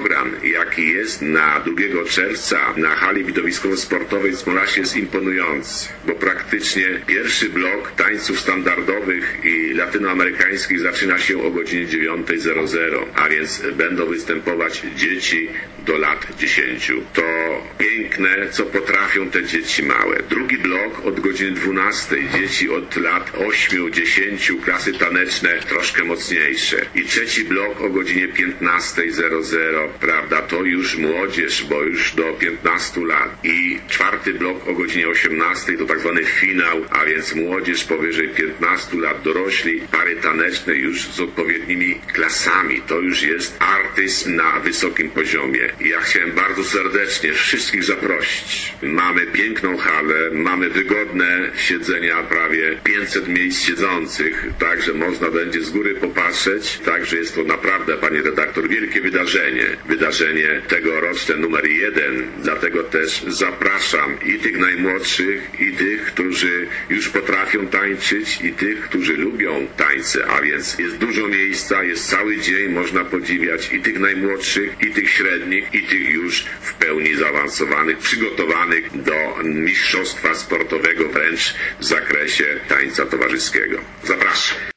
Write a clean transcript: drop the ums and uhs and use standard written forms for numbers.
program, jaki jest na 2 czerwca na hali widowiskowo-sportowej w Smolasie, jest imponujący, bo praktycznie pierwszy blok tańców standardowych i latynoamerykańskich zaczyna się o godzinie 9:00, a więc będą występować dzieci do lat 10. To piękne, co potrafią te dzieci małe. Drugi blok od godziny 12:00, dzieci od lat 8-10, klasy taneczne troszkę mocniejsze. I trzeci blok o godzinie 15:00, prawda, to już młodzież, bo już do 15 lat. I czwarty blok o godzinie 18:00 to tak zwany finał, a więc młodzież powyżej 15 lat, dorośli, pary taneczne już z odpowiednimi klasami. To już jest artyzm na wysokim poziomie. Ja chciałem bardzo serdecznie wszystkich zaprosić. Mamy piękną halę, mamy wygodne siedzenia, prawie 500 miejsc siedzących, także można będzie z góry popatrzeć. Także jest to naprawdę, pani redaktor, wielkie wydarzenie. Wydarzenie tegoroczne numer 1. Dlatego też zapraszam i tych najmłodszych, i tych, którzy już potrafią tańczyć, i tych, którzy lubią tańce, a więc jest dużo miejsca, jest cały dzień, można podziwiać i tych najmłodszych, i tych średnich, i tych już w pełni zaawansowanych, przygotowanych do mistrzostwa sportowego wręcz w zakresie tańca towarzyskiego. Zapraszam.